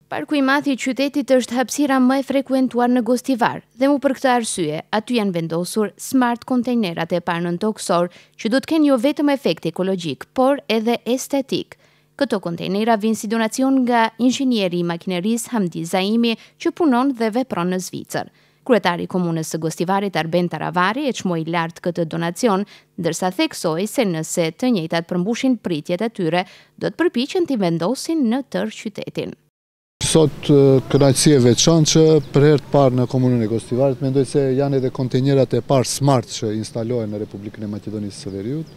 Parku i madh i qytetit është hapësira më e frekuentuar në Gostivar dhe për këtë arsye aty janë vendosur smart kontejnerat e parë nën toksor që do të kenë jo vetëm efekt ekologjik, por edhe estetik. Këto kontejnera vinë si donacion nga inxhinieri i makinerisë Hamdi Zaimi që punon dhe vepron në Zvicër. Kryetari i komunës së Gostivarit Arben Taravari e çmoi lart këtë donacion, ndërsa theksoi se nëse të njëjtat përmbushin pritjet e tyre, do të përpiqen t'i vendosin në tërë qytetin. Sot kënaqësi e veçantë që për herë të parë në komunën e Gostivarit mendoj se janë edhe kontejnerat e parë smart që instalohen në Republikën e Maqedonisë së Veriut.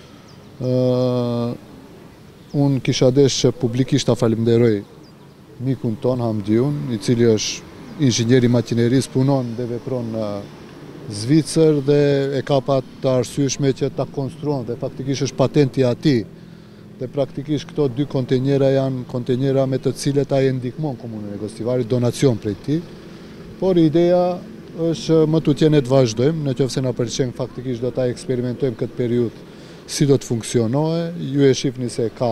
Unë kisha dashur që publikisht ta falenderoj mikun ton Hamdiun, i cili është inxhinier i makinerisë, punon dhe vepron në Zvicër dhe e ka pa të arsyeshme që ta konstruon dhe faktikisht është patenti i atij. Dhe praktikisht këto dy kontejnera janë kontejnera me të cilët ai ndihmon komunën e Gostivarit, donacion prej tij. Por ideja është më tutje ne të vazhdojmë, nëse na pëlqen faktikisht do ta eksperimentojmë këtë periudhë si do të funksionojë. Ju e shihni se ka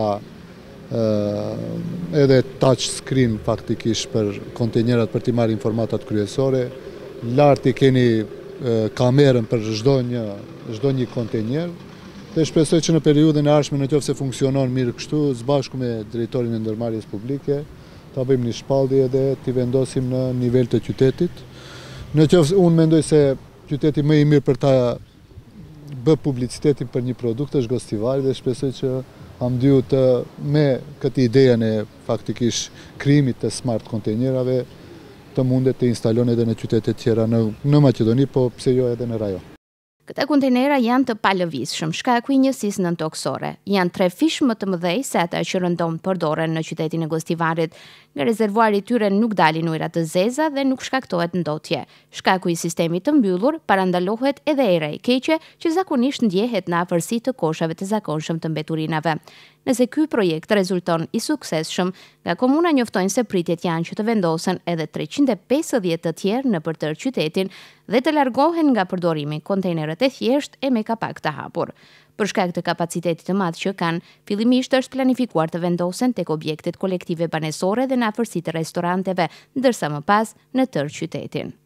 edhe touch screen faktikisht për kontejnerat për t'i marrë informatat kryesore. Lart i keni kamerën për çdo një kontejner. Dhe shpresoj që në periudhën e ardhshme nëse funksionon mirë kështu, së bashku me drejtorin e ndërmarrjes publike, ta bëjmë një shpallje dhe t'i vendosim në nivel të qytetit. Unë mendoj se qyteti më i mirë për ta bë publicitetin për një produkt është Gostivari dhe shpresoj që Hamdiu me këtë idenë e faktikisht krijimit të smart kontejnerave të mundet të instalon edhe në qytete tjera në Maqedoni, po pse jo edhe në rajon. Këta kontejnera janë të palëvizshëm, shkaku i njësisë nëntoksore. Janë 3 fish më të mëdhej se ata që rëndom përdoren në qytetin e Gostivarit. Nga rezervuari i tyre nuk dalin ujëra të zeza dhe nuk shkaktohet ndotje. Shkaku i sistemit të mbyllur parandalohet edhe era e keqe që zakonisht ndjehet në afërsi të koshave të zakonshëm të mbeturinave. Nëse ky projekt rezulton i suksesshëm, nga komuna njoftojnë se pritjet janë që të vendosen edhe 350 të tjerë në tërë qytetin dhe të largohen nga përdorimi kontejnerët e thjesht e me kapak të hapur. Për shkak të kapacitetit të madh që kanë, fillimisht është planifikuar të vendosen tek objektet kolektive banesore dhe në afërsi të restoranteve, ndërsa më pas në tërë qytetin.